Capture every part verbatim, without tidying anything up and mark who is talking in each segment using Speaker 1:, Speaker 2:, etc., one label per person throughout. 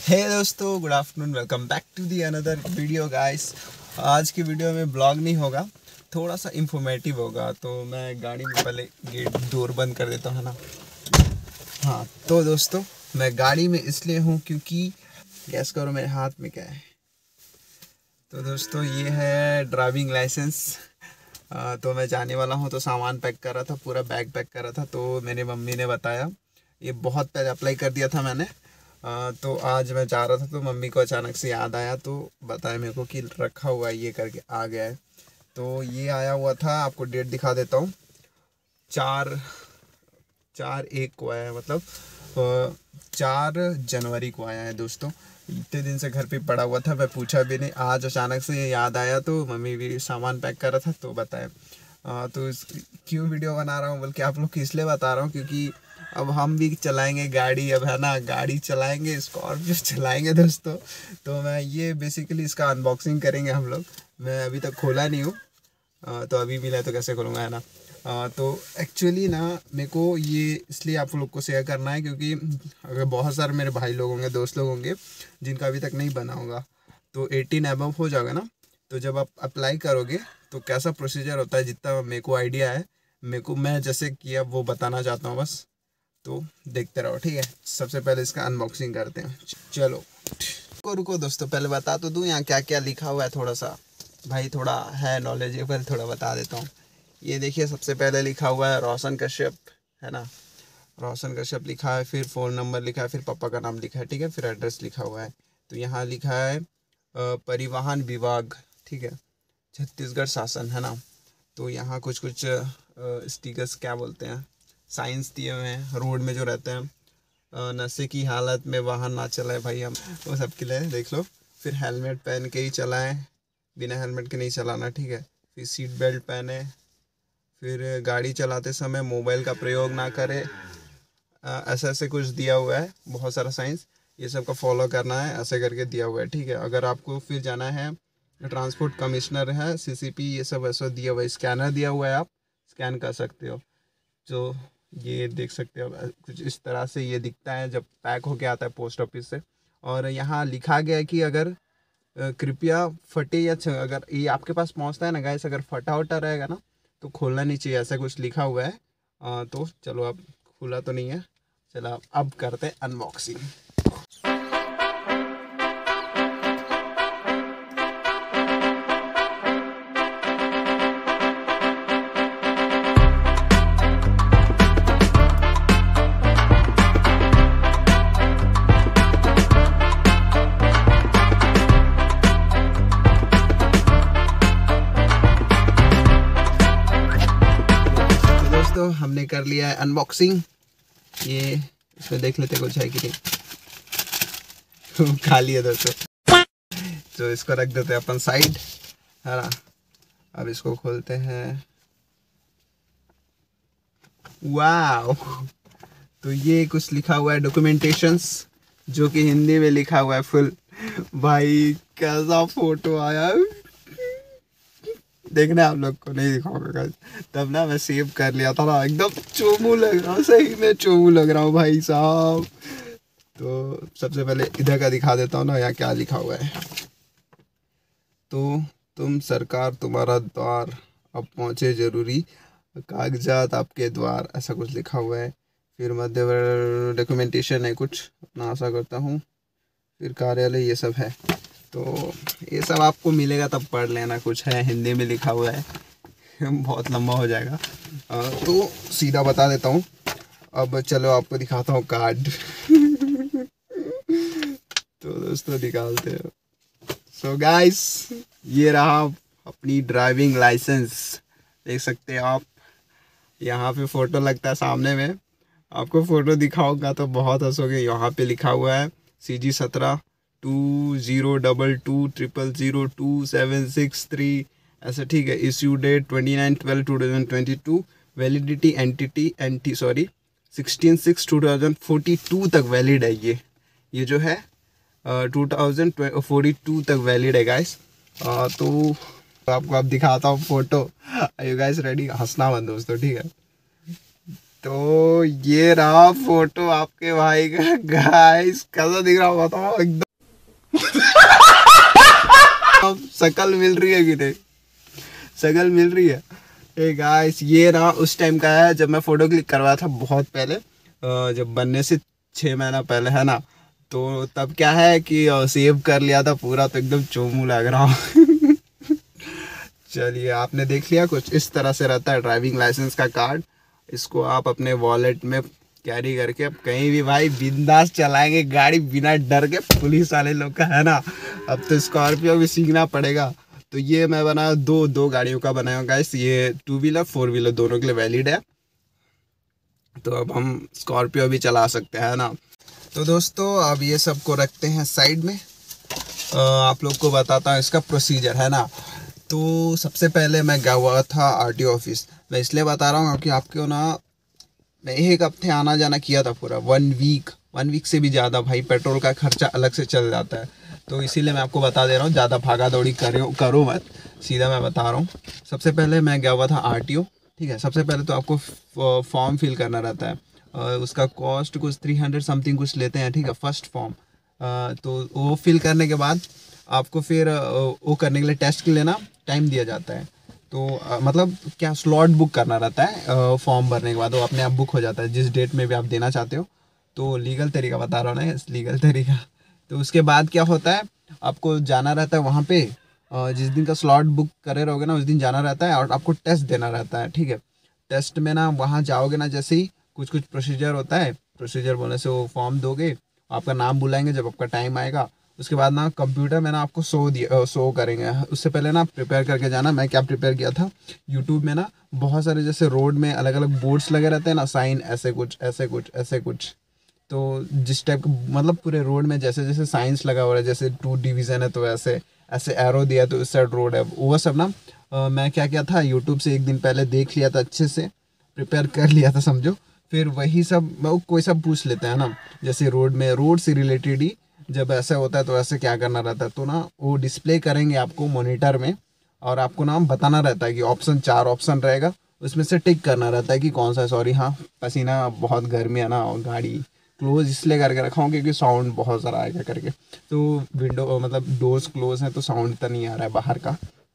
Speaker 1: हे दोस्तों, good afternoon. Welcome back to the another video guys. आज की वीडियो में ब्लॉग नहीं होगा, थोड़ा सा इंफॉर्मेटिव होगा। तो मैं गाड़ी में पहले गेट डोर बंद कर देता हूँ, है ना। हाँ तो दोस्तों, मैं गाड़ी में इसलिए हूँ क्योंकि गैस करो मेरे हाथ में क्या है। तो दोस्तों ये है ड्राइविंग लाइसेंस। तो मैं जाने वाला हूँ, तो सामान पैक कर रहा था, पूरा बैग पैक कर रहा था। तो मेरी मम्मी ने बताया, ये बहुत पहले अप्लाई कर दिया था मैंने। आ, तो आज मैं जा रहा था तो मम्मी को अचानक से याद आया, तो बताया मेरे को कि रखा हुआ है, ये करके आ गया है। तो ये आया हुआ था, आपको डेट दिखा देता हूँ। चार चार एक को आया है, मतलब चार जनवरी को आया है दोस्तों। इतने दिन से घर पे पड़ा हुआ था, मैं पूछा भी नहीं। आज अचानक से याद आया, तो मम्मी भी सामान पैक कर रहा था तो बताया। तो इस क्यों वीडियो बना रहा हूँ, बल्कि आप लोग को इसलिए बता रहा हूँ क्योंकि अब हम भी चलाएंगे गाड़ी, अब है ना, गाड़ी चलाएंगे, स्कॉर्पियो चलाएंगे दोस्तों। तो मैं ये बेसिकली इसका अनबॉक्सिंग करेंगे हम लोग। मैं अभी तक खोला नहीं हूँ, तो अभी मिला है तो कैसे खोलूँगा, है ना। आ, तो एक्चुअली ना मेरे को ये इसलिए आप लोग को शेयर करना है क्योंकि अगर बहुत सारे मेरे भाई लोग होंगे, दोस्त लोग होंगे जिनका अभी तक नहीं बना होगा, तो एटीन एबव हो जाएगा ना। तो जब आप अप्लाई करोगे तो कैसा प्रोसीजर होता है, जितना मेरे को आइडिया है, मेरे को मैं जैसे किया वो बताना चाहता हूँ बस। तो देखते रहो, ठीक है। सबसे पहले इसका अनबॉक्सिंग करते हैं, चलो। रुको रुको दोस्तों, पहले बता तो दूँ यहाँ क्या क्या लिखा हुआ है। थोड़ा सा भाई थोड़ा है नॉलेजेबल, थोड़ा बता देता हूँ। ये देखिए, सबसे पहले लिखा हुआ है रोशन कश्यप, है ना। रोशन कश्यप लिखा है, फिर फ़ोन नंबर लिखा है, फिर पापा का नाम लिखा है, ठीक है, फिर एड्रेस लिखा हुआ है। तो यहाँ लिखा है परिवहन विभाग, ठीक है, छत्तीसगढ़ शासन, है ना। तो यहाँ कुछ कुछ स्टिकर्स क्या बोलते हैं, साइंस दिए हुए हैं। रोड में जो रहते हैं, नशे की हालत में वाहन ना चलाए भाई, हम वो सब के लिए देख लो। फिर हेलमेट पहन के ही चलाएं, बिना हेलमेट के नहीं चलाना, ठीक है। फिर सीट बेल्ट पहने, फिर गाड़ी चलाते समय मोबाइल का प्रयोग ना करें। ऐसे ऐसे कुछ दिया हुआ है, बहुत सारा साइंस, ये सब का फॉलो करना है, ऐसे करके दिया हुआ है, ठीक है। अगर आपको फिर जाना है, ट्रांसपोर्ट कमिश्नर है, सीसीपी, ये सब ऐसा दिया हुआ है। स्कैनर दिया हुआ है, आप स्कैन कर सकते हो। तो ये देख सकते हो कुछ इस तरह से ये दिखता है जब पैक होके आता है पोस्ट ऑफिस से। और यहाँ लिखा गया है कि अगर कृपया फटे या अगर ये आपके पास पहुँचता है ना गाइस, अगर फटा उटा रहेगा ना तो खोलना नहीं चाहिए, ऐसा कुछ लिखा हुआ है। आ, तो चलो, अब खुला तो नहीं है, चलो अब करते हैं अनबॉक्सिंग। तो हमने कर लिया है अनबॉक्सिंग। ये इसमें देख लेते कुछ है कि नहीं। तो खाली है दोस्तों, तो इसको रख देते हैं अपन साइड, है ना। अब इसको खोलते हैं। वाव, तो ये कुछ लिखा हुआ है डॉक्यूमेंटेशंस, जो कि हिंदी में लिखा हुआ है फुल। भाई कैसा फोटो आया, देखना आप लोग को नहीं दिखाऊंगा, तब ना मैं सेव कर लिया था ना। एकदम चोमू लग रहा हूँ, सही में चोमू लग रहा हूँ भाई साहब। तो सबसे पहले इधर का दिखा देता हूँ ना, यहाँ क्या लिखा हुआ है। तो तुम सरकार तुम्हारा द्वार, अब पहुँचे जरूरी कागजात आपके द्वार, ऐसा कुछ लिखा हुआ है। फिर मध्य डॉक्यूमेंटेशन है कुछ, अपना आशा करता हूँ। फिर कार्यालय, ये सब है। तो ये सब आपको मिलेगा तब पढ़ लेना, कुछ है हिंदी में लिखा हुआ है, बहुत लंबा हो जाएगा। तो सीधा बता देता हूँ। अब चलो आपको दिखाता हूँ कार्ड। तो दोस्तों निकालते हैं। सो गाइस, ये रहा अपनी ड्राइविंग लाइसेंस, देख सकते हैं आप। यहाँ पे फ़ोटो लगता है सामने में, आपको फ़ोटो दिखाऊंगा तो बहुत हंसोगे। यहाँ पे लिखा हुआ है सी जी सत्रह two zero double two triple zero two seven six three, ऐसा, ठीक है। Issue date twenty nine twelve two thousand twenty two, validity entity anti sorry sixteen six two thousand forty two तक valid है। ये ये जो है टू थाउजेंड फोर्टी टू तक वैलिड है गाइस। तो आपको अब दिखाता हूँ photo. Are you guys ready? हंसना मत दोस्तों, ठीक है। तो ये रहा फोटो आपके भाई का गाइस, कैसा दिख रहा बताओ एकदम। शकल मिल रही है कि नहीं, शकल मिल रही है। ए गाइस ये रहा उस टाइम का है जब मैं फोटो क्लिक करवाया था बहुत पहले, जब बनने से छः महीना पहले है ना। तो तब क्या है कि सेव कर लिया था पूरा, तो एकदम चोमू लग रहा हूँ। चलिए आपने देख लिया, कुछ इस तरह से रहता है ड्राइविंग लाइसेंस का कार्ड। इसको आप अपने वॉलेट में कैरी करके अब कहीं भी भाई बिंदास चलाएंगे गाड़ी बिना डर के पुलिस वाले लोग का, है ना। अब तो स्कॉर्पियो भी सीखना पड़ेगा। तो ये मैं बनाया दो दो गाड़ियों का बनाया हूँ गाइस, ये टू व्हीलर फोर व्हीलर दोनों के लिए वैलिड है। तो अब हम स्कॉर्पियो भी चला सकते हैं ना। तो दोस्तों अब ये सब को रखते हैं साइड में, आ, आप लोग को बताता हूँ इसका प्रोसीजर, है ना। तो सबसे पहले मैं गया हुआ था आरटीओ ऑफिस। मैं इसलिए बता रहा हूँ क्योंकि आपको ना मैं एक हफ्ते आना जाना किया था, पूरा वन वीक वन वीक से भी ज़्यादा भाई, पेट्रोल का खर्चा अलग से चल जाता है। तो इसीलिए मैं आपको बता दे रहा हूँ, ज़्यादा भागा दौड़ी करो करो मत, सीधा मैं बता रहा हूँ। सबसे पहले मैं गया हुआ था आरटीओ, ठीक है। सबसे पहले तो आपको फॉर्म फिल करना रहता है, उसका कॉस्ट कुछ थ्री हंड्रेड समथिंग कुछ लेते हैं, ठीक है, फर्स्ट फॉर्म। तो वो फिल करने के बाद आपको फिर वो करने के लिए टेस्ट के लिए ना टाइम दिया जाता है। तो आ, मतलब क्या स्लॉट बुक करना रहता है, फॉर्म भरने के बाद वो अपने आप बुक हो जाता है जिस डेट में भी आप देना चाहते हो। तो लीगल तरीका बता रहा हूँ ना, लीगल तरीका। तो उसके बाद क्या होता है, आपको जाना रहता है वहाँ पे, जिस दिन का स्लॉट बुक करे रहोगे ना उस दिन जाना रहता है और आपको टेस्ट देना रहता है, ठीक है। टेस्ट में ना वहाँ जाओगे ना, जैसे ही कुछ कुछ प्रोसीजर होता है, प्रोसीजर बोलने से वो फॉर्म दोगे, आपका नाम बुलाएंगे जब आपका टाइम आएगा। उसके बाद ना कंप्यूटर में ना आपको शो दिया शो करेंगे। उससे पहले ना प्रिपेयर करके जाना। मैं क्या प्रिपेयर किया था, यूट्यूब में ना बहुत सारे जैसे रोड में अलग अलग बोर्ड्स लगे रहते हैं ना, साइन ऐसे कुछ ऐसे कुछ ऐसे कुछ। तो जिस टाइप का मतलब पूरे रोड में जैसे जैसे साइंस लगा हुआ है, जैसे टू डिवीज़न है तो ऐसे ऐसे एरो दिया तो इस साइड रोड है, वो सब ना आ, मैं क्या किया था, यूट्यूब से एक दिन पहले देख लिया था, अच्छे से प्रिपेयर कर लिया था समझो। फिर वही सब वो कोई सब पूछ लेते हैं ना, जैसे रोड में रोड से रिलेटेड ही जब ऐसा होता है तो ऐसे क्या करना रहता है। तो ना वो डिस्प्ले करेंगे आपको मॉनिटर में, और आपको नाम बताना रहता है कि ऑप्शन चार ऑप्शन रहेगा, उसमें से टिक करना रहता है कि कौन सा। सॉरी हाँ, पसीना बहुत गर्मी है ना, और गाड़ी क्लोज इसलिए करके रखा हूँ क्योंकि साउंड बहुत ज़रा आएगा करके। तो विंडो मतलब डोर्स क्लोज है तो साउंड तो नहीं आ रहा है बाहर का।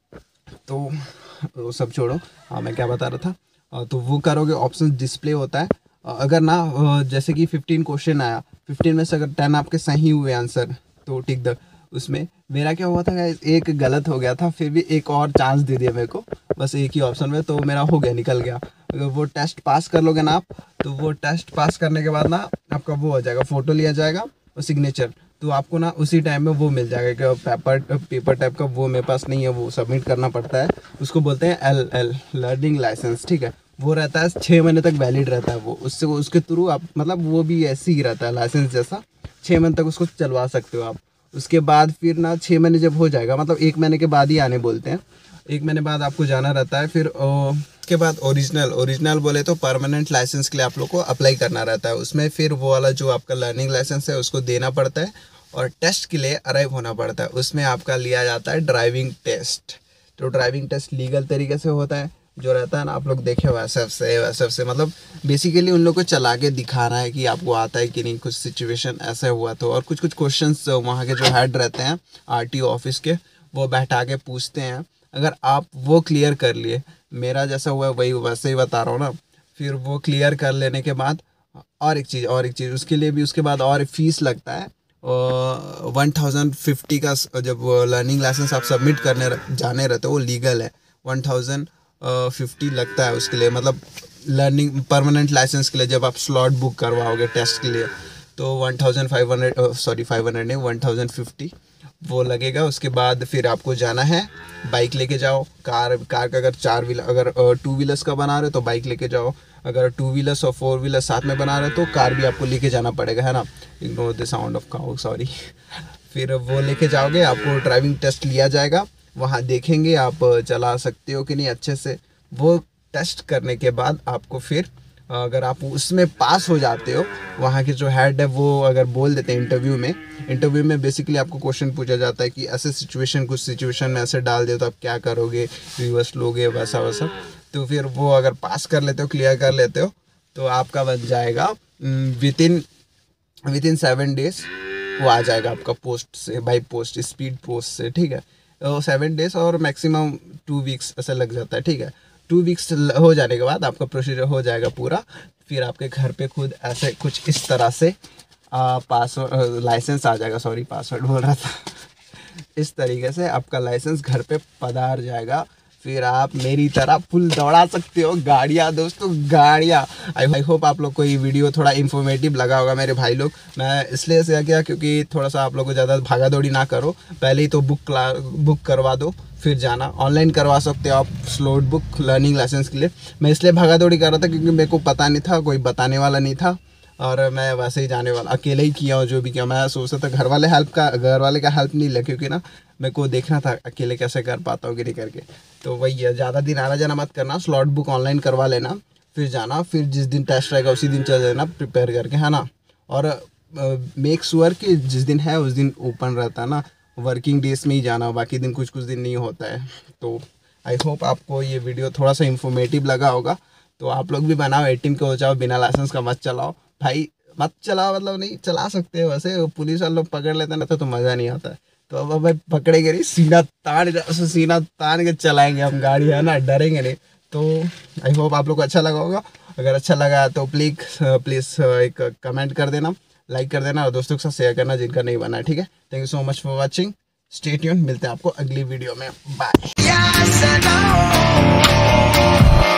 Speaker 1: तो वो सब छोड़ो, हाँ मैं क्या बता रहा था। तो वो करोगे, ऑप्शन डिस्प्ले होता है। अगर ना जैसे कि फिफ्टीन क्वेश्चन आया, फिफ्टीन में से अगर टेन आपके सही हुए आंसर तो टिक द। उसमें मेरा क्या हुआ था, एक गलत हो गया था, फिर भी एक और चांस दे दिया मेरे को, बस एक ही ऑप्शन में, तो मेरा हो गया, निकल गया। अगर वो टेस्ट पास कर लोगे ना आप, तो वो टेस्ट पास करने के बाद ना आपका वो हो जाएगा, फ़ोटो लिया जाएगा और सिग्नेचर। तो आपको ना उसी टाइम में वो मिल जाएगा कि पेपर पेपर टाइप का, वो मेरे पास नहीं है, वो सबमिट करना पड़ता है। उसको बोलते हैं एल एल लर्निंग लाइसेंस, ठीक है। वो रहता है छः महीने तक वैलिड रहता है वो, उससे उसके थ्रू आप मतलब वो भी ऐसे ही रहता है लाइसेंस जैसा, छः महीने तक उसको चलवा सकते हो आप। उसके बाद फिर ना छः महीने जब हो जाएगा, मतलब एक महीने के बाद ही आने बोलते हैं, एक महीने बाद आपको जाना रहता है। फिर उसके बाद ओरिजिनल ओरिजिनल बोले तो परमानेंट लाइसेंस के लिए आप लोग को अप्लाई करना रहता है। उसमें फिर वो वाला जो आपका लर्निंग लाइसेंस है उसको देना पड़ता है, और टेस्ट के लिए अराइव होना पड़ता है। उसमें आपका लिया जाता है ड्राइविंग टेस्ट। तो ड्राइविंग टेस्ट लीगल तरीके से होता है, जो रहता है ना, आप लोग देखे वैसे से वैसे से मतलब बेसिकली उन लोग को चला के दिखाना है कि आपको आता है कि नहीं, कुछ सिचुएशन ऐसा हुआ तो। और कुछ कुछ क्वेश्चंस वहाँ के जो हेड रहते हैं आरटीओ ऑफिस के, वो बैठा के पूछते हैं। अगर आप वो क्लियर कर लिए, मेरा जैसा हुआ वही वैसे ही बता रहा हूँ ना, फिर वो क्लियर कर लेने के बाद और एक चीज़ और एक चीज़ उसके लिए भी उसके बाद और फीस लगता है वन थाउजेंड फिफ्टी का। जब लर्निंग लाइसेंस आप सबमिट करने जाने रहते हो, वो लीगल है, वन थाउजेंड फिफ्टी लगता है उसके लिए, मतलब लर्निंग परमानेंट लाइसेंस के लिए जब आप स्लॉट बुक करवाओगे टेस्ट के लिए, तो one thousand five hundred sorry five hundred नहीं वन थाउजेंड फिफ्टी वो लगेगा। उसके बाद फिर आपको जाना है, बाइक लेके जाओ, कार कार का अगर चार व्हीलर अगर टू व्हीलर्स का बना रहे हो तो बाइक लेके जाओ, अगर टू व्हीलर्स और फोर व्हीलर साथ में बना रहे हो तो कार भी आपको लेके जाना पड़ेगा, है ना। Ignore the sound of cow, sorry. फिर वो लेके जाओगे, आपको ड्राइविंग टेस्ट लिया जाएगा, वहाँ देखेंगे आप चला सकते हो कि नहीं अच्छे से। वो टेस्ट करने के बाद आपको फिर अगर आप उसमें पास हो जाते हो, वहाँ के जो हेड है वो अगर बोल देते हैं इंटरव्यू में इंटरव्यू में बेसिकली आपको क्वेश्चन पूछा जाता है कि ऐसे सिचुएशन कुछ सिचुएशन में ऐसे डाल दे तो आप क्या करोगे, रिवर्स लोगे, वैसा वैसा। तो फिर वो अगर पास कर लेते हो, क्लियर कर लेते हो, तो आपका बन जाएगा within within seven days वो आ जाएगा आपका पोस्ट से, बाई पोस्ट, स्पीड पोस्ट से, ठीक है। तो सेवन डेज और मैक्सिमम टू वीक्स ऐसा लग जाता है, ठीक है। टू वीक्स हो जाने के बाद आपका प्रोसीजर हो जाएगा पूरा, फिर आपके घर पे खुद ऐसे कुछ इस तरह से पासवर्ड लाइसेंस आ जाएगा, सॉरी पासवर्ड बोल रहा था इस तरीके से आपका लाइसेंस घर पे पधार जाएगा। फिर आप मेरी तरह फुल दौड़ा सकते हो गाड़ियाँ दोस्तों, गाड़ियाँ। आई होप आप लोग को ये वीडियो थोड़ा इन्फॉर्मेटिव लगा होगा मेरे भाई लोग। मैं इसलिए से किया क्योंकि थोड़ा सा आप लोग को ज़्यादा भागा दौड़ी ना करो, पहले ही तो बुक क्ला बुक करवा दो फिर जाना। ऑनलाइन करवा सकते हो आप स्लॉट बुक लर्निंग लाइसेंस के लिए। मैं इसलिए भागा दौड़ी कर रहा था क्योंकि मेरे को पता नहीं था, कोई बताने वाला नहीं था, और मैं वैसे ही जाने वाला अकेले ही किया हूँ जो भी किया। मैं सोचता था घर वाले हेल्प का घर वाले का हेल्प नहीं ले, क्योंकि ना मेरे को देखना था अकेले कैसे कर पाता हूँ कि नहीं करके। तो वही है, ज़्यादा दिन आना जाना मत करना, स्लॉट बुक ऑनलाइन करवा लेना, फिर जाना, फिर जिस दिन टेस्ट रहेगा उसी दिन चल जाना प्रिपेयर करके, है ना। और मेक श्योर कि जिस दिन है उस दिन ओपन रहता है ना, वर्किंग डेज में ही जाना, बाकी दिन कुछ कुछ दिन नहीं होता है। तो आई होप आपको ये वीडियो थोड़ा सा इन्फॉर्मेटिव लगा होगा। तो आप लोग भी बनाओ, एटीन के हो जाओ, बिना लाइसेंस का मत चलाओ भाई, मत चलाओ, मतलब नहीं चला सकते हो वैसे, पुलिस वाले लोग पकड़ लेते हैं ना तो मज़ा नहीं आता है। तो अब भाई पकड़ेंगे नहीं, सीना तान सीना तान के चलाएंगे हम गाड़ी, है ना, डरेंगे नहीं। तो आई होप आप लोग को अच्छा लगा होगा। अगर अच्छा लगा तो प्लीज़ प्लीज़ एक कमेंट कर देना, लाइक कर देना और दोस्तों के साथ शेयर करना जिनका नहीं बना है, ठीक है। Thank you so much for watching, stay tuned, मिलते हैं आपको अगली वीडियो में, बाय।